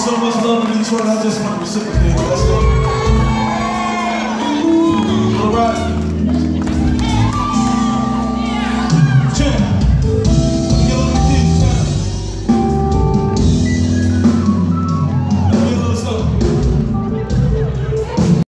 so much love in Detroit, I just want to reciprocate. That's it. All right.